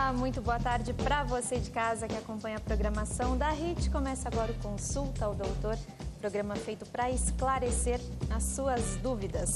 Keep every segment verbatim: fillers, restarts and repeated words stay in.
Olá, muito boa tarde para você de casa que acompanha a programação da R I T. Começa agora o Consulta ao Doutor, programa feito para esclarecer as suas dúvidas.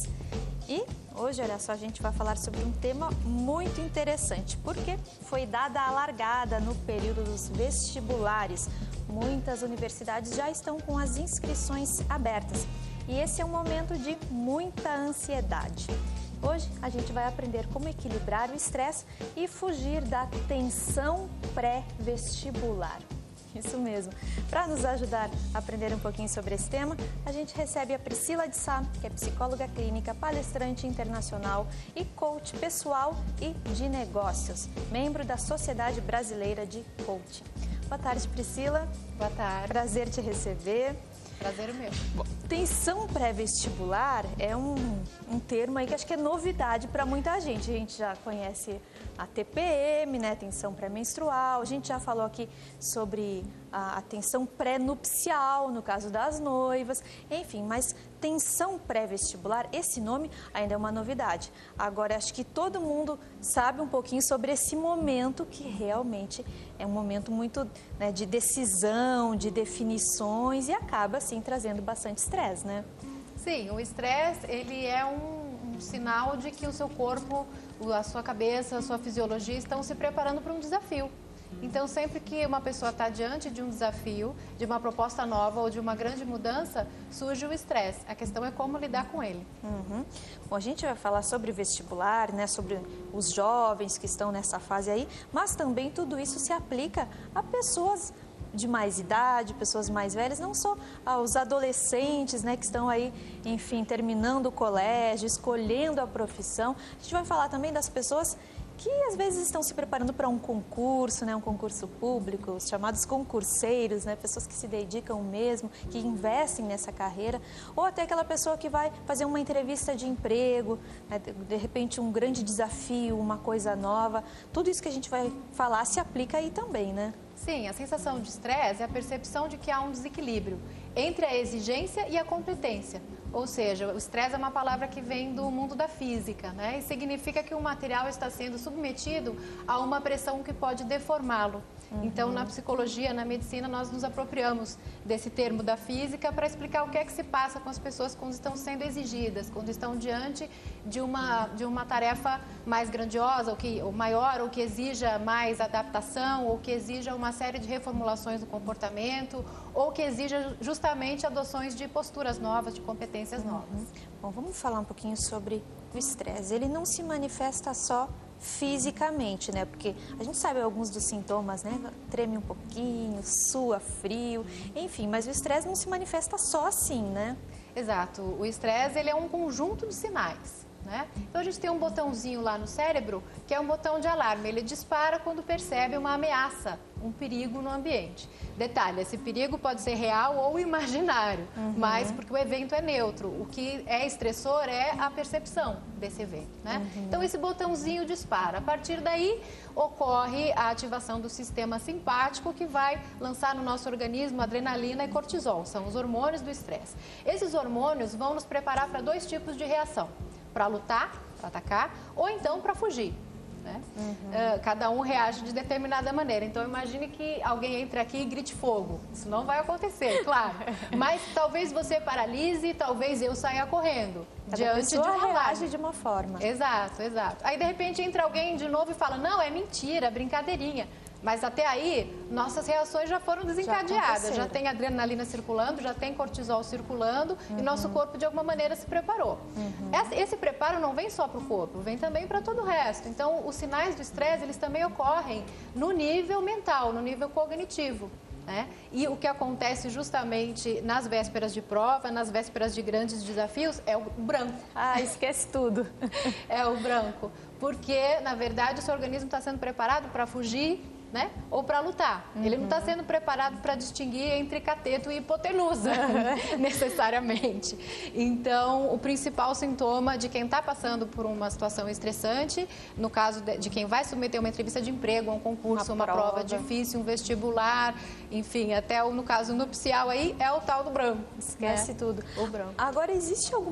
E hoje, olha só, a gente vai falar sobre um tema muito interessante, porque foi dada a largada no período dos vestibulares. Muitas universidades já estão com as inscrições abertas e esse é um momento de muita ansiedade. Hoje a gente vai aprender como equilibrar o estresse e fugir da tensão pré-vestibular. Isso mesmo. Para nos ajudar a aprender um pouquinho sobre esse tema, a gente recebe a Priscila de Sá, que é psicóloga clínica, palestrante internacional e coach pessoal e de negócios, membro da Sociedade Brasileira de Coaching. Boa tarde, Priscila. Boa tarde. Prazer te receber. Prazer o meu. Bom, tensão pré-vestibular é um, um termo aí que acho que é novidade para muita gente. A gente já conhece a T P M, né, tensão pré-menstrual. A gente já falou aqui sobre a, a tensão pré-nupcial, no caso das noivas. Enfim, mas tensão pré-vestibular, esse nome ainda é uma novidade. Agora, acho que todo mundo sabe um pouquinho sobre esse momento que realmente é um momento muito, né, de decisão, de definições e acaba, assim, trazendo bastante estresse, né? Sim, o estresse, ele é um, um sinal de que o seu corpo, a sua cabeça, a sua fisiologia estão se preparando para um desafio. Então, sempre que uma pessoa está diante de um desafio, de uma proposta nova ou de uma grande mudança, surge o estresse. A questão é como lidar com ele. Uhum. Bom, a gente vai falar sobre o vestibular, né, sobre os jovens que estão nessa fase aí, mas também tudo isso se aplica a pessoas de mais idade, pessoas mais velhas, não só aos adolescentes, né, que estão aí, enfim, terminando o colégio, escolhendo a profissão. A gente vai falar também das pessoas que às vezes estão se preparando para um concurso, né, um concurso público, os chamados concurseiros, né, pessoas que se dedicam mesmo, que investem nessa carreira, ou até aquela pessoa que vai fazer uma entrevista de emprego, né, de repente um grande desafio, uma coisa nova. Tudo isso que a gente vai falar se aplica aí também, né? Sim, a sensação de estresse é a percepção de que há um desequilíbrio entre a exigência e a competência. Ou seja, o estresse é uma palavra que vem do mundo da física, né? E significa que o material está sendo submetido a uma pressão que pode deformá-lo. Uhum. Então, na psicologia, na medicina, nós nos apropriamos desse termo da física para explicar o que é que se passa com as pessoas quando estão sendo exigidas, quando estão diante de uma, de uma tarefa mais grandiosa, ou, que, ou maior, ou que exija mais adaptação, ou que exija uma série de reformulações do comportamento, ou que exija justamente adoções de posturas novas, de competências Uhum. novas. Bom, vamos falar um pouquinho sobre o estresse. Ele não se manifesta só fisicamente, né? Porque a gente sabe alguns dos sintomas, né? Treme um pouquinho, sua frio, enfim, mas o estresse não se manifesta só assim, né? Exato. O estresse, ele é um conjunto de sinais, né? Então, a gente tem um botãozinho lá no cérebro, que é um botão de alarme. Ele dispara quando percebe uma ameaça, um perigo no ambiente. Detalhe, esse perigo pode ser real ou imaginário, uhum. mas porque o evento é neutro. O que é estressor é a percepção desse evento, né? Uhum. Então, esse botãozinho dispara. A partir daí, ocorre a ativação do sistema simpático, que vai lançar no nosso organismo adrenalina e cortisol. São os hormônios do estresse. Esses hormônios vão nos preparar para dois tipos de reação. Para lutar, para atacar, ou então para fugir. Né? Uhum. Uh, cada um reage de determinada maneira. Então, imagine que alguém entre aqui e grite fogo. Isso não vai acontecer, claro. Mas talvez você paralise, talvez eu saia correndo. Cada diante de uma reage de uma forma. Exato, exato. Aí, de repente, entra alguém de novo e fala, não, é mentira, brincadeirinha. Mas até aí, nossas reações já foram desencadeadas. Já, já tem adrenalina circulando, já tem cortisol circulando, uhum. e nosso corpo, de alguma maneira, se preparou. Uhum. Esse, esse preparo não vem só para o corpo, vem também para todo o resto. Então, os sinais do estresse, eles também ocorrem no nível mental, no nível cognitivo. Né? E o que acontece justamente nas vésperas de prova, nas vésperas de grandes desafios, é o branco. Ah, esquece tudo. É o branco. Porque, na verdade, o seu organismo está sendo preparado para fugir, né? Ou para lutar. Uhum. Ele não está sendo preparado para distinguir entre cateto e hipotenusa, necessariamente. Então, o principal sintoma de quem está passando por uma situação estressante, no caso de, de quem vai submeter uma entrevista de emprego, um concurso, uma, uma prova. prova difícil, um vestibular, enfim, até o, no caso nupcial aí, é o tal do branco. Esquece né? tudo. O branco. Agora, existe alguma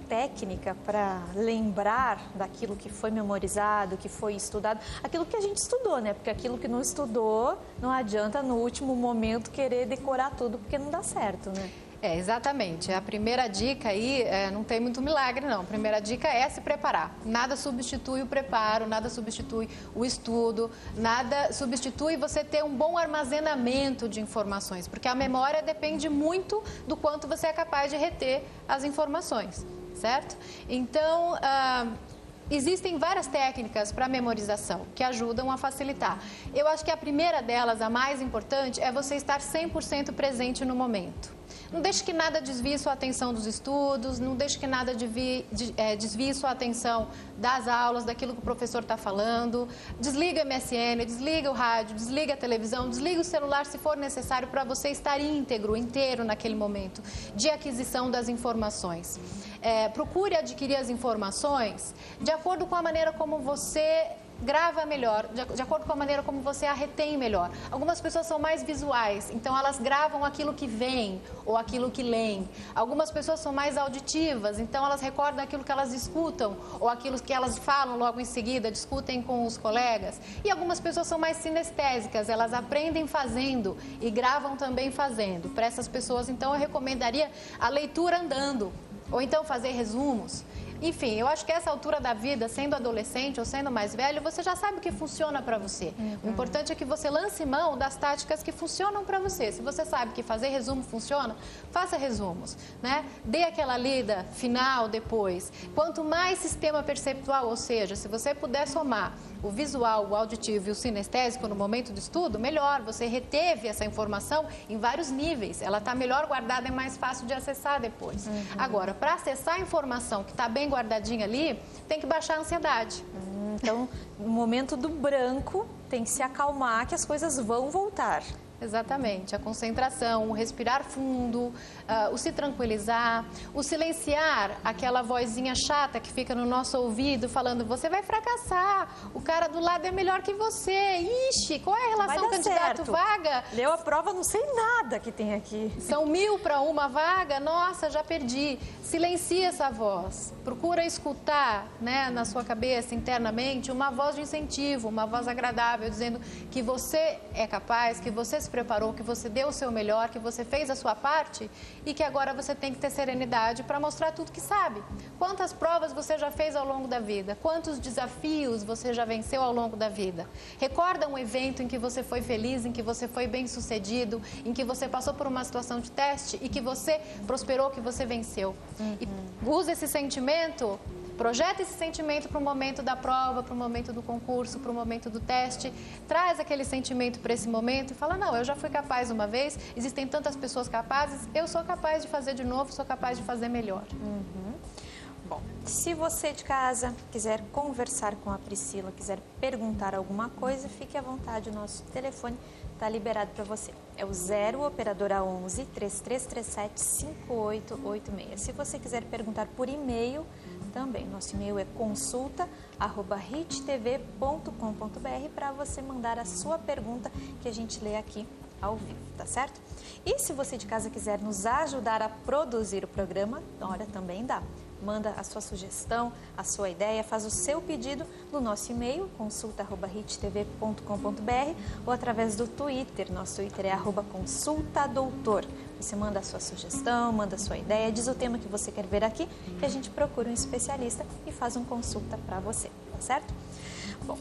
técnica para lembrar daquilo que foi memorizado, que foi estudado, aquilo que a gente estudou, né? Porque aquilo que não estudou, não adianta no último momento querer decorar tudo, porque não dá certo, né? É, exatamente. A primeira dica aí, é, não tem muito milagre, não. A primeira dica é se preparar. Nada substitui o preparo, nada substitui o estudo, nada substitui você ter um bom armazenamento de informações, porque a memória depende muito do quanto você é capaz de reter as informações, certo? Então, ah, existem várias técnicas para memorização que ajudam a facilitar. Eu acho que a primeira delas, a mais importante, é você estar cem por cento presente no momento. Não deixe que nada desvie sua atenção dos estudos, não deixe que nada desvie, é, desvie sua atenção das aulas, daquilo que o professor está falando. Desliga o M S N, desliga o rádio, desliga a televisão, desliga o celular se for necessário para você estar íntegro, inteiro naquele momento de aquisição das informações. É, procure adquirir as informações de acordo com a maneira como você grava melhor, de, de acordo com a maneira como você a retém melhor. Algumas pessoas são mais visuais, então elas gravam aquilo que veem ou aquilo que leem. Algumas pessoas são mais auditivas, então elas recordam aquilo que elas escutam ou aquilo que elas falam logo em seguida, discutem com os colegas. E algumas pessoas são mais sinestésicas, elas aprendem fazendo e gravam também fazendo. Para essas pessoas, então, eu recomendaria a leitura andando, ou então fazer resumos. Enfim, eu acho que essa altura da vida, sendo adolescente ou sendo mais velho, você já sabe o que funciona para você. Uhum. O importante é que você lance mão das táticas que funcionam para você. Se você sabe que fazer resumo funciona, faça resumos, né? Dê aquela lida final depois. Quanto mais sistema perceptual, ou seja, se você puder somar o visual, o auditivo e o sinestésico no momento do estudo, melhor. Você reteve essa informação em vários níveis. Ela está melhor guardada, é mais fácil de acessar depois. Uhum. Agora, para acessar a informação que está bem guardadinha ali, tem que baixar a ansiedade. Hum, então, no momento do branco, tem que se acalmar que as coisas vão voltar. Exatamente, a concentração, o respirar fundo, uh, o se tranquilizar, o silenciar aquela vozinha chata que fica no nosso ouvido falando: você vai fracassar, o cara do lado é melhor que você, ixi, qual é a relação candidato-vaga? Leu a prova, não sei nada que tem aqui. São mil para uma vaga, nossa, já perdi. Silencia essa voz, procura escutar, né, na sua cabeça, internamente, uma voz de incentivo, uma voz agradável, dizendo que você é capaz, que você se preparou, que você deu o seu melhor, que você fez a sua parte e que agora você tem que ter serenidade para mostrar tudo que sabe. Quantas provas você já fez ao longo da vida? Quantos desafios você já venceu ao longo da vida? Recorda um evento em que você foi feliz, em que você foi bem-sucedido, em que você passou por uma situação de teste e que você prosperou, que você venceu. Uhum. E usa esse sentimento. Projeta esse sentimento para o momento da prova, para o momento do concurso, para o momento do teste. Traz aquele sentimento para esse momento e fala: não, eu já fui capaz uma vez, existem tantas pessoas capazes, eu sou capaz de fazer de novo, sou capaz de fazer melhor. Uhum. Bom, se você de casa quiser conversar com a Priscila, quiser perguntar alguma coisa, fique à vontade, o nosso telefone está liberado para você. É o zero operadora onze, três três três sete, cinco oito oito seis. Se você quiser perguntar por e-mail, também, nosso e-mail é consulta arroba rittv ponto com ponto br para você mandar a sua pergunta que a gente lê aqui ao vivo, tá certo? E se você de casa quiser nos ajudar a produzir o programa, olha, também dá. Manda a sua sugestão, a sua ideia, faz o seu pedido no nosso e-mail, consulta arroba rittv ponto com ponto br ou através do Twitter. Nosso Twitter é arroba consultadoutor. Você manda a sua sugestão, manda a sua ideia, diz o tema que você quer ver aqui, que a gente procura um especialista e faz uma consulta para você, tá certo? Bom,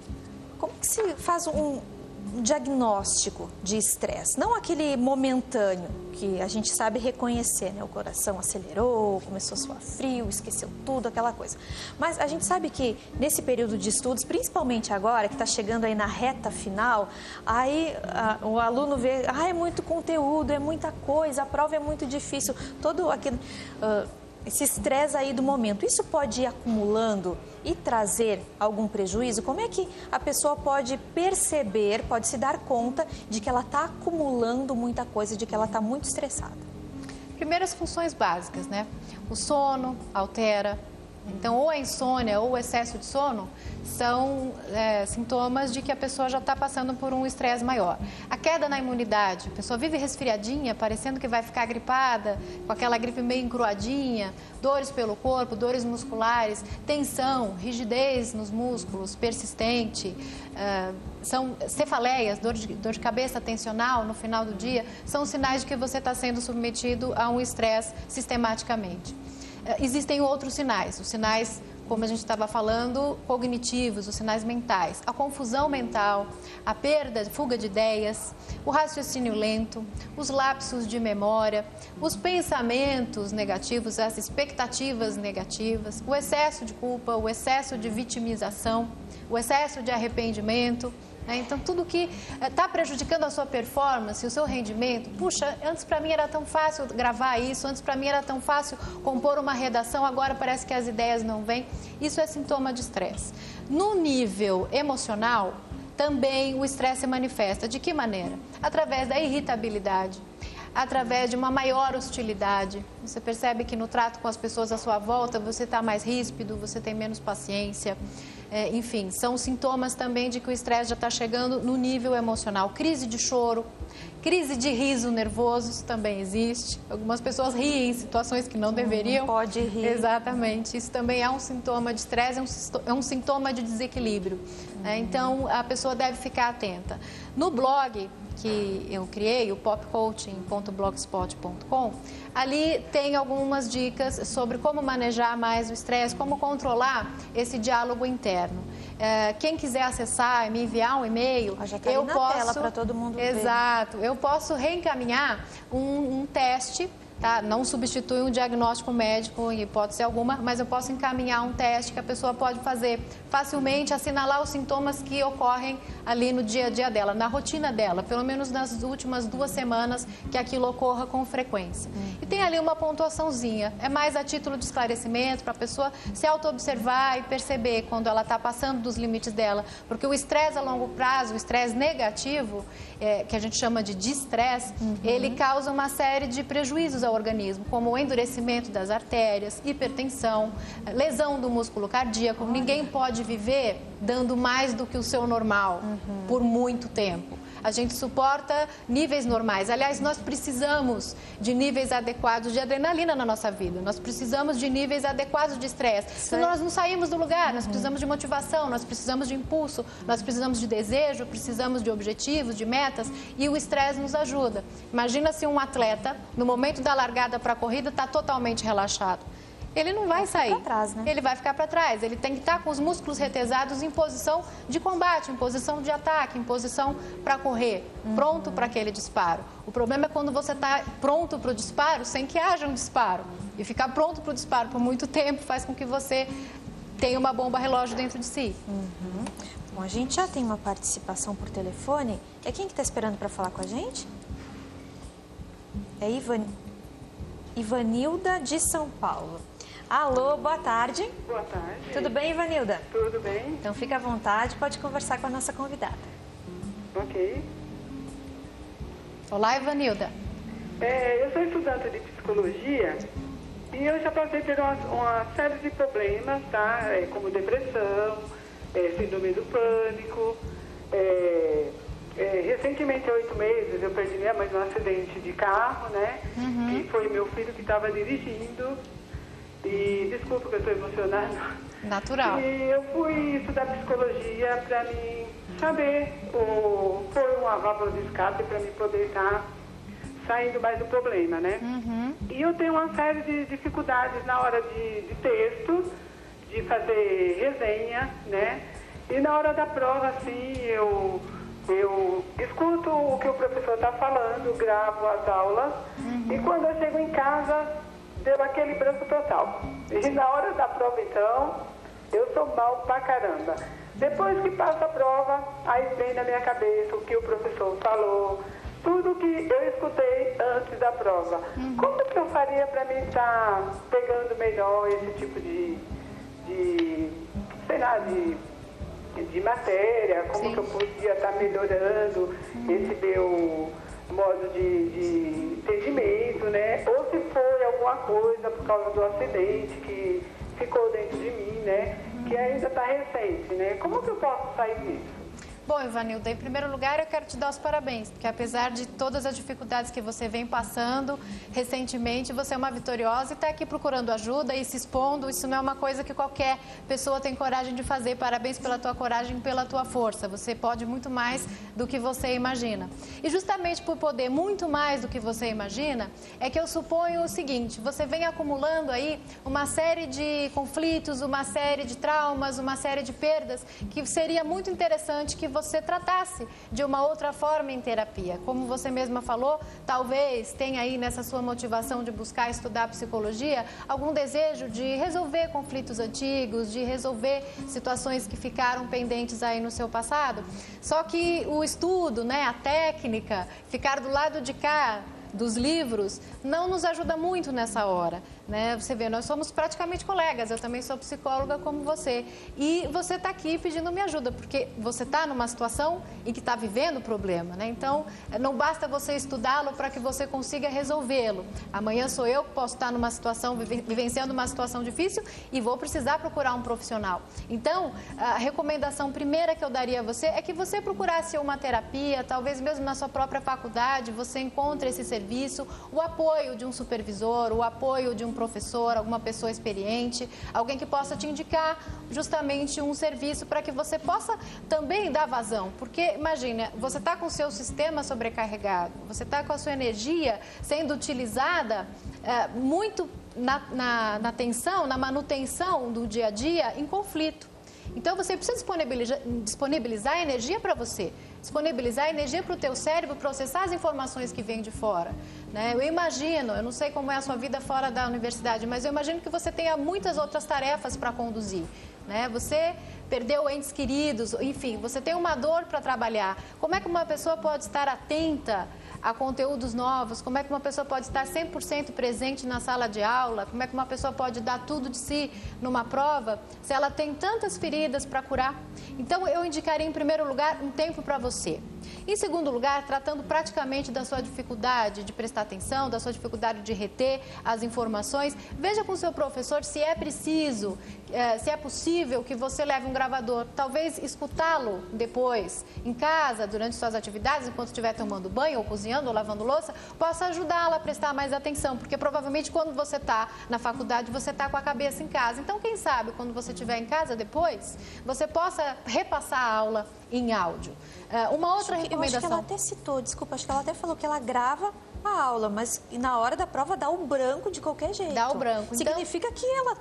como que se faz um um diagnóstico de estresse? Não aquele momentâneo que a gente sabe reconhecer, né? O coração acelerou, começou a suar frio, esqueceu tudo, aquela coisa. Mas a gente sabe que nesse período de estudos, principalmente agora, que está chegando aí na reta final, aí a, o aluno vê, ah, é muito conteúdo, é muita coisa, a prova é muito difícil, todo aquele... Uh, esse estresse aí do momento, isso pode ir acumulando e trazer algum prejuízo? Como é que a pessoa pode perceber, pode se dar conta de que ela está acumulando muita coisa, de que ela está muito estressada? Primeiras funções básicas, né? O sono altera, Então, ou a insônia ou o excesso de sono são é, sintomas de que a pessoa já está passando por um estresse maior. A queda na imunidade, a pessoa vive resfriadinha, parecendo que vai ficar gripada, com aquela gripe meio encruadinha, dores pelo corpo, dores musculares, tensão, rigidez nos músculos, persistente, uh, são cefaleias, dor de, dor de cabeça tensional no final do dia, são sinais de que você está sendo submetido a um estresse sistematicamente. Existem outros sinais, os sinais, como a gente estava falando, cognitivos, os sinais mentais, a confusão mental, a perda, fuga de ideias, o raciocínio lento, os lapsos de memória, os pensamentos negativos, as expectativas negativas, o excesso de culpa, o excesso de vitimização, o excesso de arrependimento. Então, tudo que está prejudicando a sua performance, o seu rendimento, puxa, antes para mim era tão fácil gravar isso, antes para mim era tão fácil compor uma redação, agora parece que as ideias não vêm. Isso é sintoma de estresse. No nível emocional, também o estresse se manifesta. De que maneira? Através da irritabilidade, através de uma maior hostilidade. Você percebe que no trato com as pessoas à sua volta, você está mais ríspido, você tem menos paciência. É, enfim, são sintomas também de que o estresse já está chegando no nível emocional. Crise de choro, crise de riso nervoso, isso também existe. Algumas pessoas riem em situações que não Sim, deveriam. Pode rir. Exatamente. Isso também é um sintoma de estresse, é um, é um sintoma de desequilíbrio. Uhum. É, então, a pessoa deve ficar atenta. No blog que eu criei, o pop coaching ponto blogspot ponto com, ali tem algumas dicas sobre como manejar mais o estresse, como controlar esse diálogo interno. É, quem quiser acessar, me enviar um e-mail, já tá eu na posso... tela para todo mundo ver. Exato. Eu posso reencaminhar um, um teste. Tá? Não substitui um diagnóstico médico em hipótese alguma, mas eu posso encaminhar um teste que a pessoa pode fazer facilmente, assinalar os sintomas que ocorrem ali no dia a dia dela, na rotina dela, pelo menos nas últimas duas semanas que aquilo ocorra com frequência. Uhum. E tem ali uma pontuaçãozinha, é mais a título de esclarecimento, para a pessoa se auto-observar e perceber quando ela está passando dos limites dela, porque o estresse a longo prazo, o estresse negativo, é, que a gente chama de distresse, uhum. ele causa uma série de prejuízos ao organismo, como o endurecimento das artérias, hipertensão, lesão do músculo cardíaco. Ninguém pode viver dando mais do que o seu normal uhum. por muito tempo. A gente suporta níveis normais. Aliás, nós precisamos de níveis adequados de adrenalina na nossa vida. Nós precisamos de níveis adequados de estresse. Senão nós não saímos do lugar. Nós precisamos de motivação, nós precisamos de impulso, nós precisamos de desejo, precisamos de objetivos, de metas. E o estresse nos ajuda. Imagina se um atleta, no momento da largada para a corrida, está totalmente relaxado. Ele não vai, vai sair, pra trás, né? Ele vai ficar para trás, ele tem que estar com os músculos retesados em posição de combate, em posição de ataque, em posição para correr, uhum. pronto para aquele disparo. O problema é quando você está pronto para o disparo sem que haja um disparo. E ficar pronto para o disparo por muito tempo faz com que você tenha uma bomba relógio dentro de si. Uhum. Bom, a gente já tem uma participação por telefone. É quem que está esperando para falar com a gente? É Ivan... Ivanilda de São Paulo. Alô, boa tarde. Boa tarde. Tudo bem, Ivanilda? Tudo bem. Então fica à vontade, pode conversar com a nossa convidada. Ok. Olá, Ivanilda. É, eu sou estudante de psicologia e eu já passei por uma, uma série de problemas, tá? É, como depressão, é, síndrome do pânico. É, é, recentemente, há oito meses, eu perdi minha mãe num acidente de carro, né? Uhum. Que foi meu filho que estava dirigindo. E desculpa que eu estou emocionada. Natural. E eu fui estudar psicologia para mim saber, ou pôr uma válvula de escape para mim poder estar saindo mais do problema, né? Uhum. E eu tenho uma série de dificuldades na hora de, de texto, de fazer resenha, né? E na hora da prova, assim, eu, eu escuto o que o professor está falando, gravo as aulas, uhum. e quando eu chego em casa, deu aquele branco total. E na hora da prova, então, eu sou mal pra caramba. Depois que passa a prova, aí vem na minha cabeça o que o professor falou, tudo que eu escutei antes da prova. Uhum. Como que eu faria para mim estar pegando melhor esse tipo de, de sei lá, de, de matéria? Como Sim. que eu podia estar melhorando uhum. esse meu modo de, de entendimento, né? Ou se foi alguma coisa por causa do acidente que ficou dentro de mim, né? Que ainda está recente, né? Como que eu posso sair disso? Bom, Ivanilda, em primeiro lugar eu quero te dar os parabéns, porque apesar de todas as dificuldades que você vem passando recentemente, você é uma vitoriosa e está aqui procurando ajuda e se expondo. Isso não é uma coisa que qualquer pessoa tem coragem de fazer. Parabéns pela tua coragem e pela tua força. Você pode muito mais do que você imagina. E justamente por poder muito mais do que você imagina, é que eu suponho o seguinte: você vem acumulando aí uma série de conflitos, uma série de traumas, uma série de perdas, que seria muito interessante que você tratasse de uma outra forma em terapia. Como você mesma falou, talvez tenha aí nessa sua motivação de buscar estudar psicologia algum desejo de resolver conflitos antigos, de resolver situações que ficaram pendentes aí no seu passado. Só que o estudo, né, a técnica, ficar do lado de cá dos livros, não nos ajuda muito nessa hora, né? Você vê, nós somos praticamente colegas, eu também sou psicóloga como você, e você está aqui pedindo minha ajuda, porque você está numa situação em que está vivendo o problema, né? Então, não basta você estudá-lo para que você consiga resolvê-lo. Amanhã sou eu que posso estar numa situação, vivenciando uma situação difícil e vou precisar procurar um profissional. Então, a recomendação primeira que eu daria a você é que você procurasse uma terapia, talvez mesmo na sua própria faculdade, você encontre esse serviço, o apoio de um supervisor, o apoio de um professor, alguma pessoa experiente, alguém que possa te indicar justamente um serviço para que você possa também dar vazão. Porque, imagina, você está com o seu sistema sobrecarregado, você está com a sua energia sendo utilizada é, muito na, na, na tensão, na manutenção do dia a dia em conflito. Então, você precisa disponibilizar, disponibilizar energia para você, disponibilizar energia para o teu cérebro processar as informações que vêm de fora, né? Eu imagino, eu não sei como é a sua vida fora da universidade, mas eu imagino que você tenha muitas outras tarefas para conduzir, né? Você perdeu entes queridos, enfim, você tem uma dor para trabalhar. Como é que uma pessoa pode estar atenta a conteúdos novos? Como é que uma pessoa pode estar cem por cento presente na sala de aula? Como é que uma pessoa pode dar tudo de si numa prova se ela tem tantas feridas para curar? Então, eu indicaria, em primeiro lugar, um tempo para você. Em segundo lugar, tratando praticamente da sua dificuldade de prestar atenção, da sua dificuldade de reter as informações, veja com o seu professor se é preciso, eh, se é possível que você leve um gravador. Talvez escutá-lo depois, em casa, durante suas atividades, enquanto estiver tomando banho ou cozinhando ou lavando louça, possa ajudá-la a prestar mais atenção, porque provavelmente quando você está na faculdade, você está com a cabeça em casa. Então, quem sabe, quando você estiver em casa depois, você possa repassar a aula em áudio. Uh, uma outra acho que, recomendação... Eu acho que ela até citou, desculpa, acho que ela até falou que ela grava a aula, mas na hora da prova dá um branco de qualquer jeito. Dá o branco. Significa então... que ela...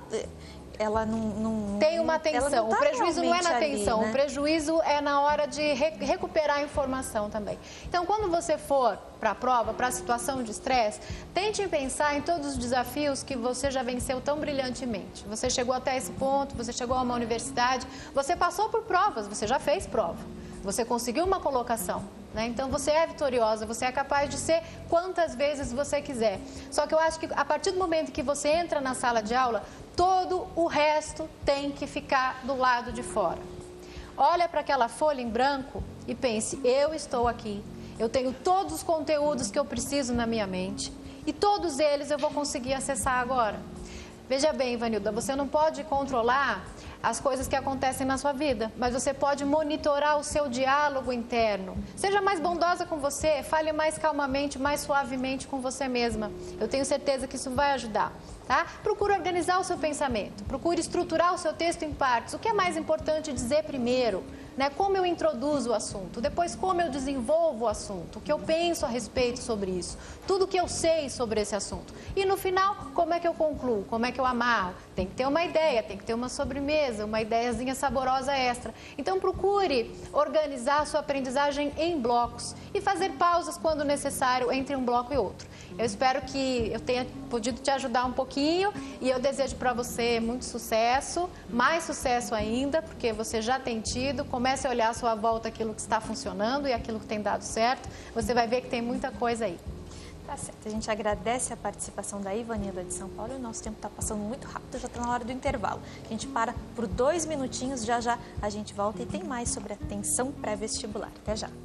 Ela não, não tem uma atenção. Tá o prejuízo não é na atenção, ali, né? O prejuízo é na hora de re recuperar a informação também. Então, quando você for para a prova, para a situação de estresse, tente pensar em todos os desafios que você já venceu tão brilhantemente. Você chegou até esse ponto, você chegou a uma universidade, você passou por provas, você já fez prova, você conseguiu uma colocação, né? Então, você é vitoriosa, você é capaz de ser quantas vezes você quiser. Só que eu acho que a partir do momento que você entra na sala de aula, todo o resto tem que ficar do lado de fora. Olha para aquela folha em branco e pense, eu estou aqui, eu tenho todos os conteúdos que eu preciso na minha mente e todos eles eu vou conseguir acessar agora. Veja bem, Ivanilda, você não pode controlar as coisas que acontecem na sua vida, mas você pode monitorar o seu diálogo interno. Seja mais bondosa com você, fale mais calmamente, mais suavemente com você mesma. Eu tenho certeza que isso vai ajudar, tá? Procure organizar o seu pensamento, procure estruturar o seu texto em partes. O que é mais importante dizer primeiro, né? Como eu introduzo o assunto, depois como eu desenvolvo o assunto, o que eu penso a respeito sobre isso, tudo que eu sei sobre esse assunto. E no final, como é que eu concluo, como é que eu amarro? Tem que ter uma ideia, tem que ter uma sobremesa, uma ideiazinha saborosa extra. Então, procure organizar a sua aprendizagem em blocos e fazer pausas quando necessário entre um bloco e outro. Eu espero que eu tenha podido te ajudar um pouquinho e eu desejo para você muito sucesso, mais sucesso ainda, porque você já tem tido. Comece a olhar à sua volta aquilo que está funcionando e aquilo que tem dado certo. Você vai ver que tem muita coisa aí. Tá certo. A gente agradece a participação da Ivanilda de São Paulo e o nosso tempo está passando muito rápido, já está na hora do intervalo. A gente para por dois minutinhos, já já a gente volta e tem mais sobre a atenção pré-vestibular. Até já.